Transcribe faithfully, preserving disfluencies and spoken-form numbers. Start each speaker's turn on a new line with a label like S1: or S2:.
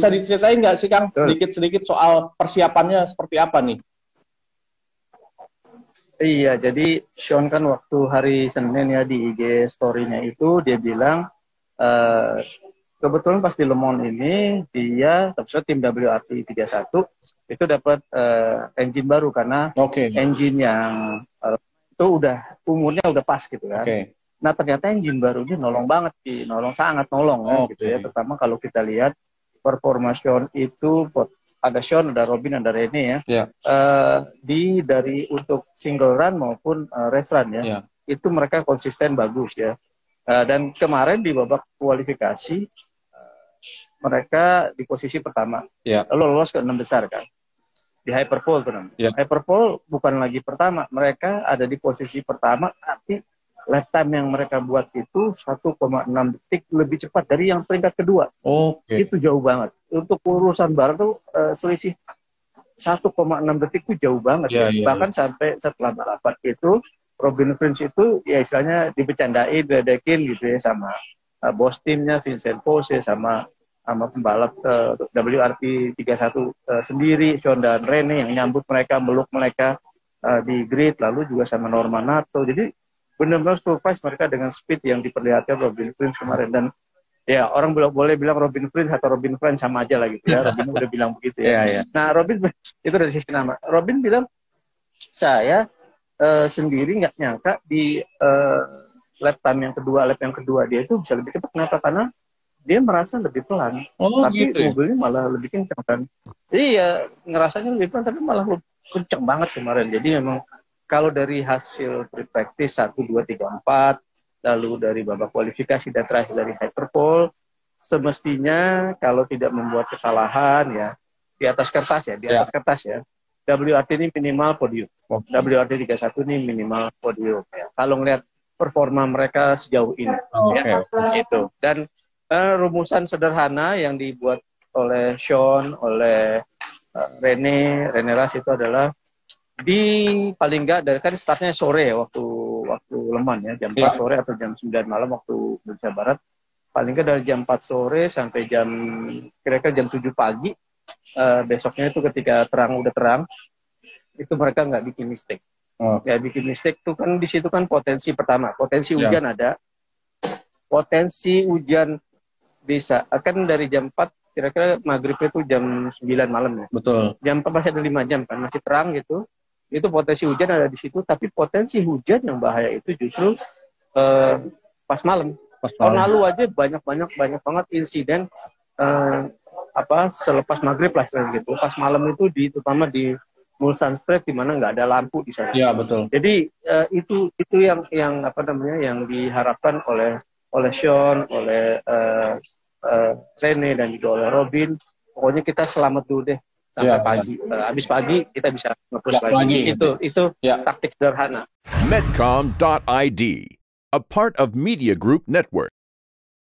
S1: Bisa diceritain nggak sih Kang,
S2: Betul.
S1: sedikit-sedikit soal persiapannya seperti apa nih?
S2: Iya, jadi Sean kan waktu hari Senin ya di I G story-nya itu dia bilang uh, kebetulan pas di Le Mans ini dia terus tim W R T tiga puluh satu itu dapat uh, engine baru karena
S1: okay.
S2: engine yang uh, itu udah umurnya udah pas gitu kan.
S1: Okay.
S2: Nah ternyata engine barunya nolong banget sih, nolong sangat nolong kan
S1: okay.
S2: gitu ya. Terutama kalau kita lihat performa Sean itu ada Sean, ada Robin, ada Rene ya.
S1: Yeah.
S2: Uh, di dari untuk single run maupun uh, race run ya,
S1: yeah.
S2: itu mereka konsisten bagus ya. Uh, dan kemarin di babak kualifikasi uh, mereka di posisi pertama,
S1: yeah.
S2: lalu lolos ke enam besar kan. Di Hyperpole tuh namanya.
S1: Yeah.
S2: Hyperpole bukan lagi pertama, mereka ada di posisi pertama, tapi lap time yang mereka buat itu satu koma enam detik lebih cepat dari yang peringkat kedua.
S1: Okay.
S2: Itu jauh banget. Untuk urusan bar tuh uh, selisih satu koma enam detik itu jauh banget.
S1: Yeah,
S2: ya.
S1: yeah,
S2: Bahkan yeah. sampai setelah balapan itu, Robin Frijns itu ya istilahnya dibecandain, diledekin gitu ya sama uh, bos timnya Vincent Pose sama sama pembalap uh, W R T tiga puluh satu uh, sendiri, Sean dan Rene yang nyambut mereka, meluk mereka uh, di grid, lalu juga sama Norman Nato. Jadi benar-benar surprise mereka dengan speed yang diperlihatkan Robin Frijns kemarin. Dan ya orang boleh bilang Robin Frijns atau Robin Frijns sama aja lah gitu ya. Robin udah bilang begitu ya.
S1: Yeah, yeah.
S2: Nah Robin itu dari sisi nama. Robin bilang saya uh, sendiri nggak nyangka di uh, lap time yang kedua, lap yang kedua dia itu bisa lebih cepat. Kenapa? Karena dia merasa lebih pelan,
S1: oh,
S2: tapi
S1: gitu ya?
S2: mobilnya malah lebih kencang kan. Jadi ya ngerasanya lebih pelan, tapi malah kencang banget kemarin. Jadi memang kalau dari hasil free practice satu, dua, tiga, empat, lalu dari babak kualifikasi dan terakhir dari Hyperpole, semestinya kalau tidak membuat kesalahan ya, di atas kertas ya, di atas yeah. kertas ya, W R T ini minimal podium. Okay. W R T tiga puluh satu ini minimal podium. Ya. Kalau ngelihat performa mereka sejauh ini.
S1: Oh,
S2: ya, okay. Itu. Dan uh, rumusan sederhana yang dibuat oleh Sean, oleh uh, Rene, Rene Rast itu adalah di paling nggak dari kan startnya sore ya waktu waktu Le Mans ya jam empat yeah. sore atau jam sembilan malam waktu Indonesia Barat, paling nggak dari jam empat sore sampai jam kira-kira jam tujuh pagi uh, besoknya itu ketika terang udah terang itu mereka nggak bikin mistake. Oh. Ya bikin mistake tuh kan di situ kan potensi pertama potensi yeah. hujan ada, potensi hujan bisa akan dari jam empat kira-kira maghrib itu jam sembilan malam ya.
S1: Betul.
S2: Jam empat masih ada lima jam kan masih terang gitu. Itu potensi hujan ada di situ, tapi potensi hujan yang bahaya itu justru uh, pas malam. Pas tahun lalu aja banyak-banyak banyak banget insiden uh, apa selepas maghrib lah gitu. Pas malam itu di terutama di Mulsanne Straight di mana nggak ada lampu di sana.
S1: Iya betul.
S2: Jadi uh, itu itu yang yang apa namanya yang diharapkan oleh oleh Sean, oleh uh, uh, Rene dan juga oleh Robin. Pokoknya kita selamat dulu deh. Sampai ya, pagi, ya. Uh, habis pagi kita bisa nge-push lagi. lagi. Itu itu ya. Taktik sederhana.
S3: Medcom dot I D, a part of Media Group Network.